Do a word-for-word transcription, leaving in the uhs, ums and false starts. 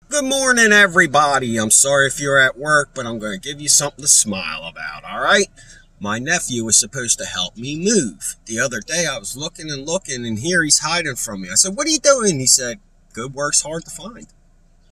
Good morning, everybody. I'm sorry if you're at work, but I'm going to give you something to smile about, all right? My nephew was supposed to help me move. The other day, I was looking and looking, and here he's hiding from me. I said, "What are you doing?" He said, "Good work's hard to find."